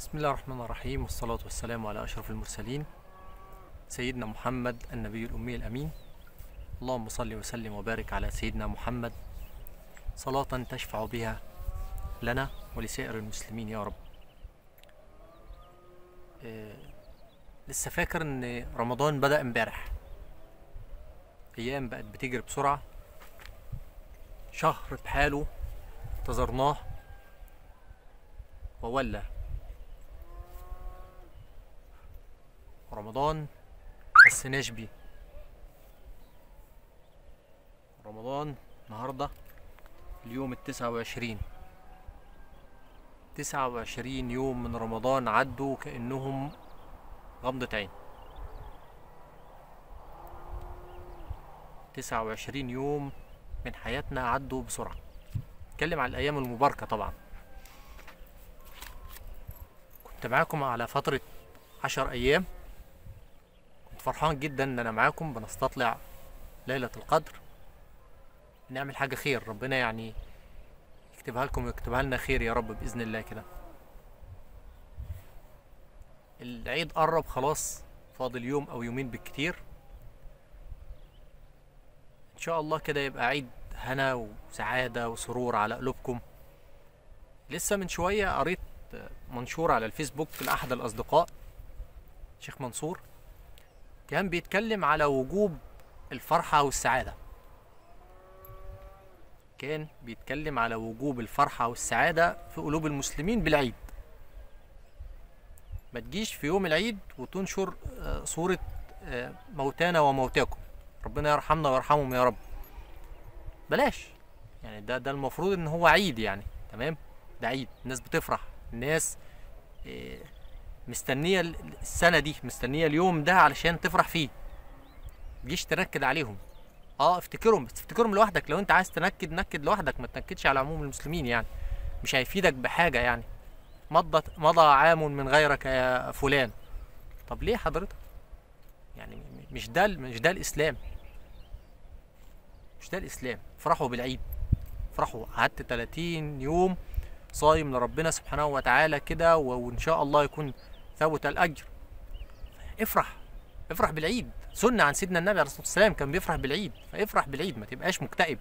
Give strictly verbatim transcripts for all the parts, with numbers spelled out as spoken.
بسم الله الرحمن الرحيم، والصلاة والسلام على أشرف المرسلين سيدنا محمد النبي الأمي الأمين. اللهم صل وسلم وبارك على سيدنا محمد صلاة تشفع بها لنا ولسائر المسلمين يا رب. آه لسه فاكر إن رمضان بدأ امبارح، أيام بقت بتجري بسرعة، شهر بحاله انتظرناه وولى رمضان محسناش بيه. رمضان النهارده اليوم التسعة وعشرين تسعة وعشرين يوم من رمضان عدوا كأنهم غمضة عين. تسعة وعشرين يوم من حياتنا عدوا بسرعة. اتكلم عن الأيام المباركة طبعا. كنت معاكم على فترة عشر أيام، كنت فرحان جدا إن أنا معاكم بنستطلع ليلة القدر، نعمل حاجة خير، ربنا يعني يكتبها لكم ويكتبها لنا خير يا رب بإذن الله. كده العيد قرب خلاص، فاضل يوم أو يومين بالكتير إن شاء الله، كده يبقى عيد هنا وسعادة وسرور على قلوبكم. لسه من شوية قريت منشور على الفيسبوك لأحد الأصدقاء، شيخ منصور، كان بيتكلم على وجوب الفرحة والسعادة. كان بيتكلم على وجوب الفرحة والسعادة في قلوب المسلمين بالعيد. ما تجيش في يوم العيد وتنشر صورة موتانا وموتاكم، ربنا يرحمنا ويرحمهم يا رب. بلاش، يعني ده ده المفروض ان هو عيد، يعني تمام، ده عيد، الناس بتفرح، الناس مستنية السنة دي، مستنية اليوم ده علشان تفرح فيه. متجيش تنكد عليهم. اه افتكرهم، بس افتكرهم لوحدك. لو انت عايز تنكد نكد لوحدك، ما تنكدش على عموم المسلمين، يعني مش هيفيدك بحاجة. يعني مضى مضى عام من غيرك يا فلان. طب ليه حضرتك؟ يعني مش ده مش ده الاسلام، مش ده الاسلام. افرحوا بالعيد، افرحوا. قعدت تلاتين يوم صايم لربنا سبحانه وتعالى كده، وان شاء الله يكون ثبت الاجر. افرح، افرح بالعيد. سنة عن سيدنا النبي عليه الصلاة والسلام، كان بيفرح بالعيد، فافرح بالعيد، ما تبقاش مكتئب.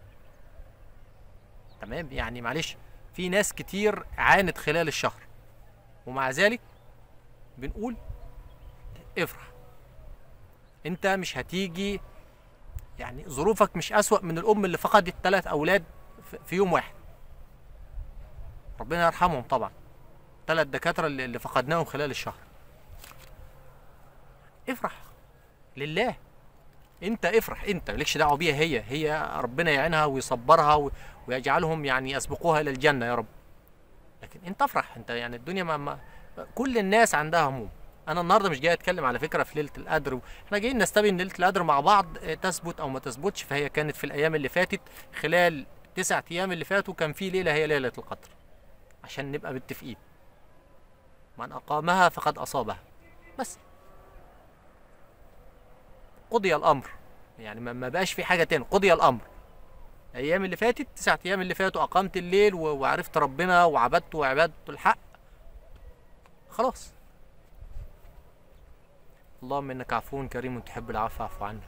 تمام، يعني معلش، في ناس كتير عانت خلال الشهر، ومع ذلك بنقول افرح. انت مش هتيجي، يعني ظروفك مش أسوأ من الأم اللي فقدت ثلاث أولاد في يوم واحد، ربنا يرحمهم طبعا، ثلاث دكاترة اللي فقدناهم خلال الشهر. افرح لله، انت افرح، انت مالكش دعوه بيها، هي هي ربنا يعينها ويصبرها ويجعلهم يعني يسبقوها الى الجنه يا رب. لكن انت افرح، انت يعني الدنيا ما, ما كل الناس عندها هموم. انا النهارده مش جاي اتكلم على فكره في ليله القدر، احنا جايين نستبين ليله القدر مع بعض تثبت او ما تثبتش. فهي كانت في الايام اللي فاتت، خلال تسعة ايام اللي فاتوا كان في ليله هي ليله القدر، عشان نبقى متفقين. من اقامها فقد اصابها. بس قضي الامر، يعني ما بقاش في حاجه تاني، قضي الامر. الايام اللي فاتت، تسعة ايام اللي فاتوا، اقمت الليل وعرفت ربنا وعبدته وعبادته الحق، خلاص. اللهم انك عفو كريم تحب العفو فاعف عنا.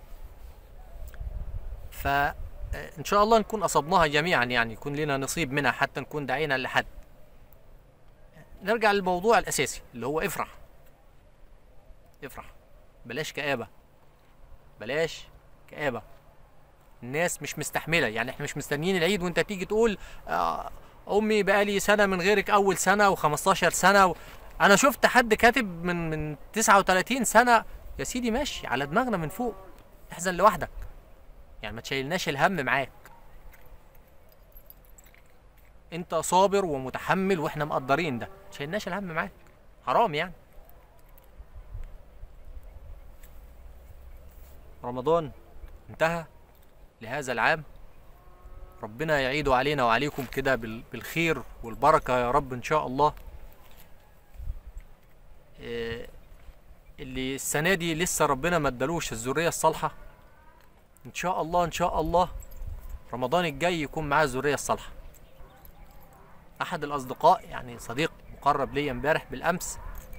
فان شاء الله نكون اصبناها جميعا، يعني يكون لنا نصيب منها، حتى نكون دعينا لحد. نرجع للموضوع الاساسي اللي هو افرح. افرح، بلاش كآبة، بلاش كآبة. الناس مش مستحملة، يعني احنا مش مستنيين العيد وانت تيجي تقول آه امي بقالي سنة من غيرك، اول سنة وخمستاشر سنة و... انا شفت حد كاتب من من تسعة وتلاتين سنة. يا سيدي ماشي، على دماغنا من فوق، احزن لوحدك، يعني ما تشيلناش الهم معاك. انت صابر ومتحمل واحنا مقدرين ده، ما تشيلناش الهم معاك، حرام يعني. رمضان انتهى لهذا العام، ربنا يعيده علينا وعليكم كده بالخير والبركة يا رب ان شاء الله. اللي السنة دي لسه ربنا ما ادالوش الذرية الصالحة، ان شاء الله ان شاء الله رمضان الجاي يكون معاه الذرية الصالحة. احد الاصدقاء، يعني صديق مقرب ليا امبارح بالامس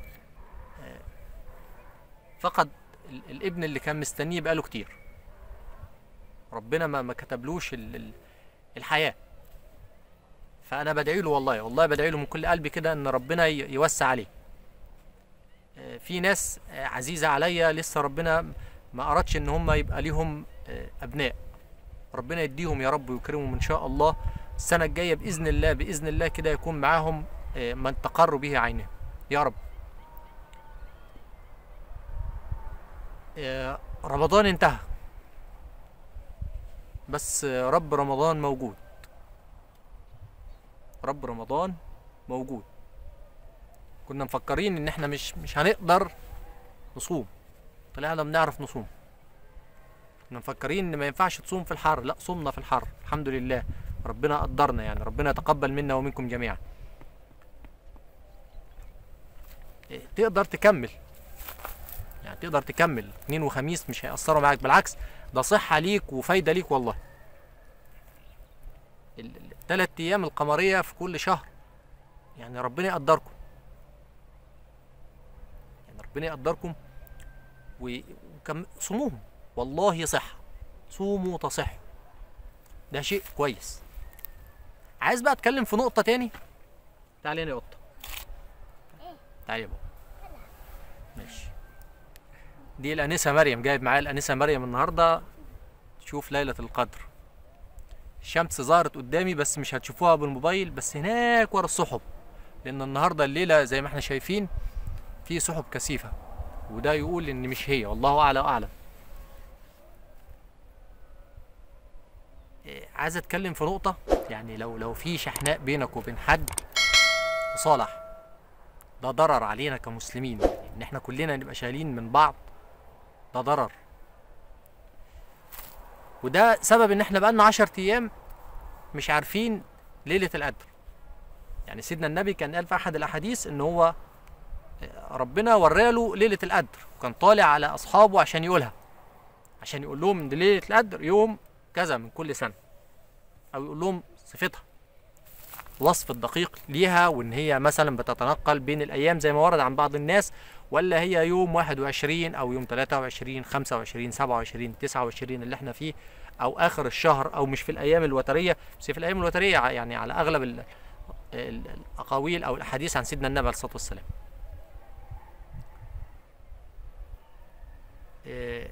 فقد الابن اللي كان مستنيه بقاله كتير. ربنا ما ما كتبلوش الحياه. فانا بدعي له والله والله بدعي له من كل قلبي كده ان ربنا يوسع عليه. في ناس عزيزه عليا لسه ربنا ما ارادش ان هم يبقى ليهم ابناء. ربنا يديهم يا رب ويكرمهم ان شاء الله. السنه الجايه باذن الله باذن الله كده يكون معاهم من تقر به عينهم يا رب. رمضان انتهى بس رب رمضان موجود. رب رمضان موجود. كنا مفكرين ان احنا مش مش هنقدر نصوم، طلعنا بنعرف نصوم. كنا مفكرين ان ما ينفعش تصوم في الحر، لا صمنا في الحر الحمد لله. ربنا قدرنا يعني، ربنا يتقبل منا ومنكم جميعا. تقدر تكمل يعني تقدر تكمل اثنين وخميس مش هيأثروا معاك، بالعكس ده صحة ليك وفايدة ليك والله. الثلاث ايام القمرية في كل شهر يعني ربنا يقدركم يعني ربنا يقدركم وكم صوموهم والله صحة. صوموا تصحوا، ده شيء كويس. عايز بقى اتكلم في نقطة تاني. تعالي هنا يا قطة، تعالي يا بابا. ماشي. دي الأنسة مريم، جايب معايا الأنسة مريم النهاردة تشوف ليلة القدر. الشمس ظهرت قدامي بس مش هتشوفوها بالموبايل، بس هناك ورا السحب، لأن النهاردة الليلة زي ما احنا شايفين في سحب كثيفة، وده يقول إن مش هي، والله أعلى وأعلم. عايز أتكلم في نقطة، يعني لو لو في شحناء بينك وبين حد صالح، ده ضرر علينا كمسلمين، إن احنا كلنا نبقى شايلين من بعض، ده ضرر. وده سبب ان احنا بقالنا عشر ايام مش عارفين ليلة القدر. يعني سيدنا النبي كان قال في احد الاحاديث ان هو ربنا وراله ليلة القدر، وكان طالع على اصحابه عشان يقولها، عشان يقول لهم ان ليلة القدر يوم كذا من كل سنة، او يقول لهم صفتها، الوصف الدقيق ليها، وان هي مثلا بتتنقل بين الايام زي ما ورد عن بعض الناس، ولا هي يوم واحد وعشرين او يوم ثلاثة وعشرين خمسة وعشرين سبعة وعشرين تسعة وعشرين اللي احنا فيه، او اخر الشهر، او مش في الايام الوتريه. بس في الايام الوتريه يعني على اغلب الاقاويل او الاحاديث عن سيدنا النبي عليه الصلاه والسلام. إيه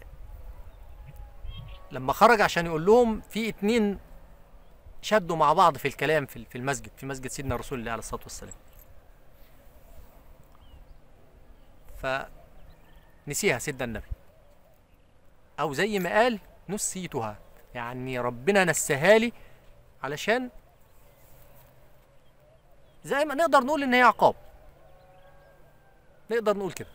لما خرج عشان يقول لهم، في اتنين شدوا مع بعض في الكلام في المسجد، في مسجد سيدنا رسول الله عليه الصلاه والسلام. فنسيها سيدنا النبي، او زي ما قال نسيتها، يعني ربنا نساها لي علشان زي ما نقدر نقول ان هي عقاب، نقدر نقول كده.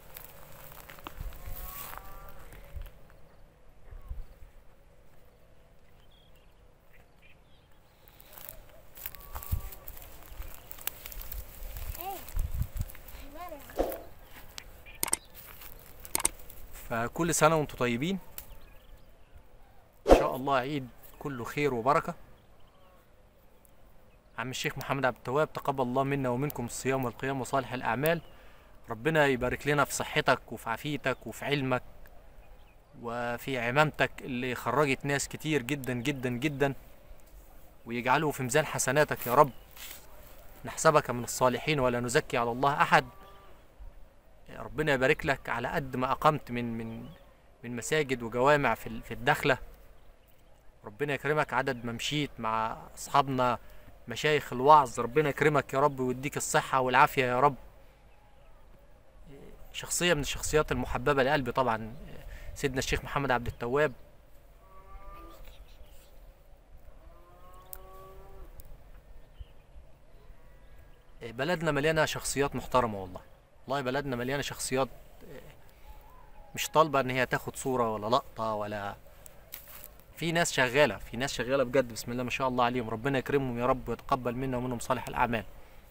فكل سنة وانتم طيبين، ان شاء الله عيد كله خير وبركة. عم الشيخ محمد عبد التواب، تقبل الله منا ومنكم الصيام والقيام وصالح الأعمال. ربنا يبارك لنا في صحتك وفي عافيتك وفي علمك وفي عمامتك اللي خرجت ناس كتير جدا جدا جدا، ويجعله في ميزان حسناتك يا رب. نحسبك من الصالحين ولا نزكي على الله أحد. ربنا يبارك لك على قد ما أقمت من من من مساجد وجوامع في في الدخلة. ربنا يكرمك عدد ما مشيت مع أصحابنا مشايخ الوعظ. ربنا يكرمك يا رب ويديك الصحة والعافية يا رب. شخصية من الشخصيات المحببة لقلبي طبعا سيدنا الشيخ محمد عبد التواب. بلدنا مليانة شخصيات محترمة والله، والله بلدنا مليانة شخصيات مش طالبة ان هي تاخد صورة ولا لقطة، ولا في ناس شغالة، في ناس شغالة بجد بسم الله ما شاء الله عليهم. ربنا يكرمهم يا رب ويتقبل منا ومنهم صالح الأعمال.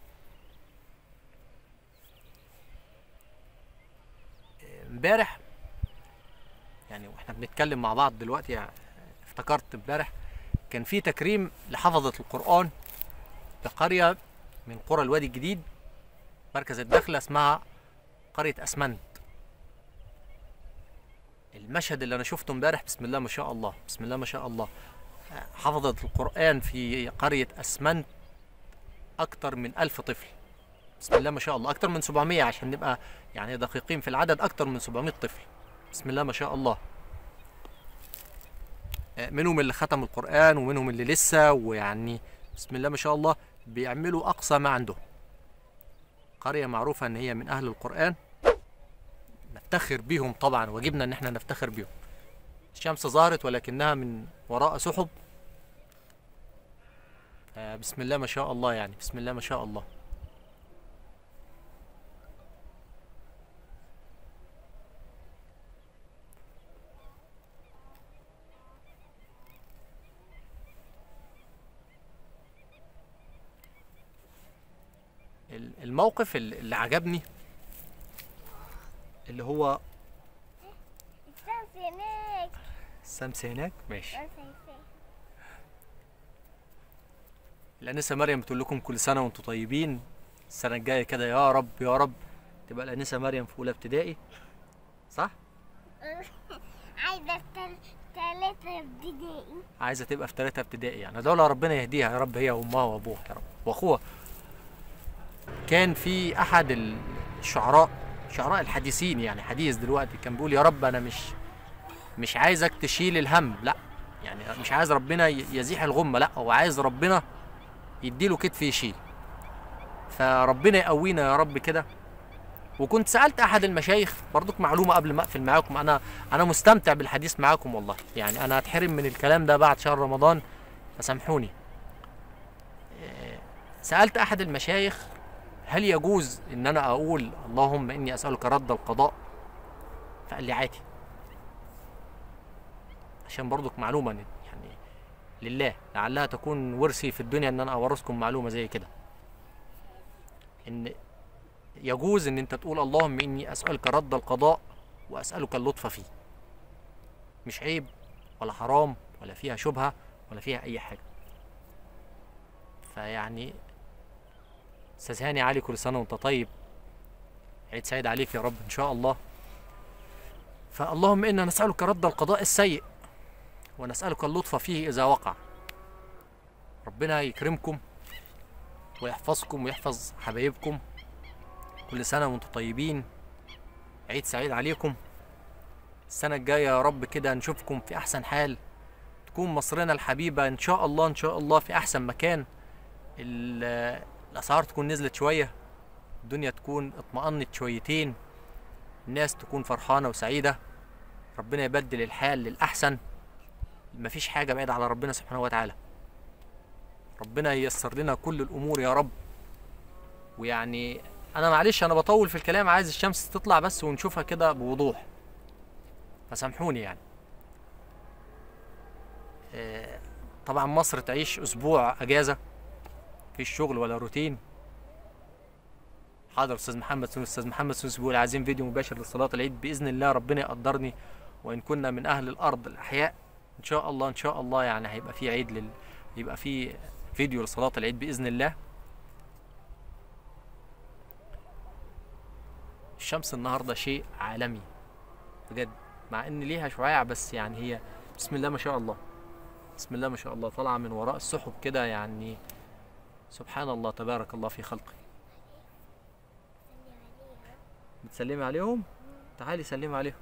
امبارح يعني واحنا بنتكلم مع بعض دلوقتي يعني افتكرت امبارح كان في تكريم لحفظة القرآن في قرية من قرى الوادي الجديد. مركز الدخلة اسمها قرية اسمنت. المشهد اللي انا شفته امبارح بسم الله ما شاء الله، بسم الله ما شاء الله، حفظت القرآن في قرية اسمنت اكتر من ألف طفل. بسم الله ما شاء الله، اكتر من سبعمية عشان نبقى يعني دقيقين في العدد، اكتر من سبعمية طفل. بسم الله ما شاء الله. منهم اللي ختم القرآن ومنهم اللي لسه، ويعني بسم الله ما شاء الله بيعملوا اقصى ما عندهم. قرية معروفة ان هي من اهل القرآن، نفتخر بيهم طبعا، واجبنا ان احنا نفتخر بيهم. الشمس ظهرت ولكنها من وراء سحب. بسم الله ما شاء الله، يعني بسم الله ما شاء الله. الموقف اللي عجبني اللي هو الشمس هناك. الشمس هناك ماشي. الأنسة مريم بتقول لكم كل سنة وانتم طيبين. السنة الجاية كده يا رب يا رب تبقى الأنسة مريم في أولى ابتدائي، صح؟ عايزة في تالتة ابتدائي. عايزة تبقى في تالتة ابتدائي، يعني أدعو لها ربنا يهديها يا رب، هي وأمها وأبوها يا رب وأخوها. كان في أحد الشعراء، شعراء الحديثين يعني حديث دلوقتي، كان بيقول يا رب أنا مش مش عايزك تشيل الهم، لا يعني مش عايز ربنا يزيح الغمة، لا هو عايز ربنا يديله كتف يشيل. فربنا يقوينا يا رب كده. وكنت سألت أحد المشايخ برضك معلومة قبل ما أقفل معاكم، أنا أنا مستمتع بالحديث معاكم والله، يعني أنا هتحرم من الكلام ده بعد شهر رمضان فسامحوني. سألت أحد المشايخ هل يجوز إن أنا أقول اللهم إني أسألك رد القضاء؟ فقال لي عادي، عشان برضك معلومة يعني لله لعلها تكون ورثي في الدنيا ان انا اورثكم معلومة زي كده، ان يجوز ان انت تقول اللهم اني اسألك رد القضاء واسألك اللطف فيه. مش عيب ولا حرام ولا فيها شبهة ولا فيها اي حاجة. فيعني استاذ هاني علي كل سنة وانت طيب، عيد سعيد عليك يا رب ان شاء الله. فاللهم انا نسألك رد القضاء السيء ونسألك اللطف فيه إذا وقع. ربنا يكرمكم ويحفظكم ويحفظ حبايبكم. كل سنة وانتم طيبين، عيد سعيد عليكم. السنة الجاية يا رب كده نشوفكم في أحسن حال، تكون مصرنا الحبيبة إن شاء الله إن شاء الله في أحسن مكان. الأسعار تكون نزلت شوية، الدنيا تكون اطمأنت شويتين، الناس تكون فرحانة وسعيدة، ربنا يبدل الحال للأحسن. مفيش حاجة بعيدة على ربنا سبحانه وتعالى. ربنا ييسر لنا كل الأمور يا رب. ويعني أنا معلش أنا بطول في الكلام، عايز الشمس تطلع بس ونشوفها كده بوضوح، فسامحوني يعني. طبعا مصر تعيش أسبوع أجازة، مفيش شغل ولا روتين. حاضر أستاذ محمد سونس، أستاذ محمد سونس بيقول عايزين فيديو مباشر لصلاة العيد بإذن الله، ربنا يقدرني وإن كنا من أهل الأرض الأحياء ان شاء الله ان شاء الله، يعني هيبقى في عيد لل... يبقى في فيديو لصلاة العيد بإذن الله. الشمس النهارده شيء عالمي بجد، مع ان ليها شعاع بس يعني هي بسم الله ما شاء الله، بسم الله ما شاء الله طالعه من وراء السحب كده، يعني سبحان الله تبارك الله في خلقه. بتسلمي عليهم؟ تعالي سلمي عليهم.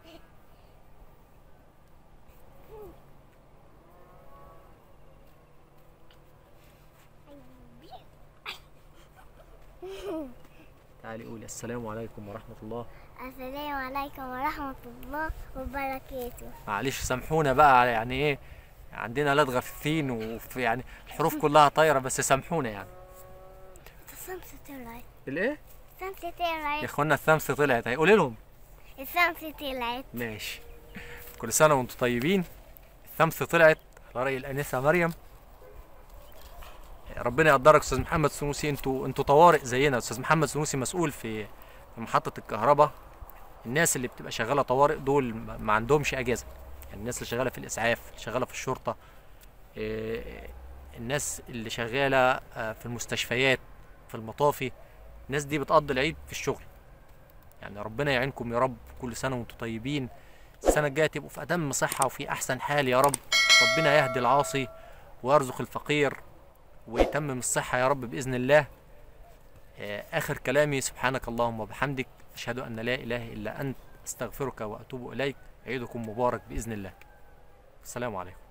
تعالي قولي السلام عليكم ورحمة الله. السلام عليكم ورحمة الله وبركاته. معلش سامحونا بقى، يعني ايه عندنا لدغة في الثين وفي يعني الحروف كلها طايرة، بس سامحونا يعني. الشمس طلعت. الايه؟ الشمس طلعت يا اخوانا الشمس طلعت، هيقولي لهم الشمس طلعت. ماشي. كل سنة وانتم طيبين. الشمس طلعت على رأي الأنسة مريم. ربنا يقدرك استاذ محمد سنوسي، انتوا انتوا طوارئ زينا. استاذ محمد سنوسي مسؤول في محطة الكهرباء. الناس اللي بتبقى شغالة طوارئ دول ما عندهمش اجازة، يعني الناس اللي شغالة في الاسعاف، اللي شغالة في الشرطة، الناس اللي شغالة في المستشفيات، في المطافي، الناس دي بتقضي العيد في الشغل. يعني ربنا يعينكم يا رب، كل سنة وانتم طيبين. السنة الجاية تبقوا في أتم صحة وفي أحسن حال يا رب. ربنا يهدي العاصي ويرزق الفقير ويتمم الصحة يا رب بإذن الله. آخر كلامي سبحانك اللهم وبحمدك، أشهد أن لا إله إلا أنت، أستغفرك وأتوب إليك. عيدكم مبارك بإذن الله. السلام عليكم.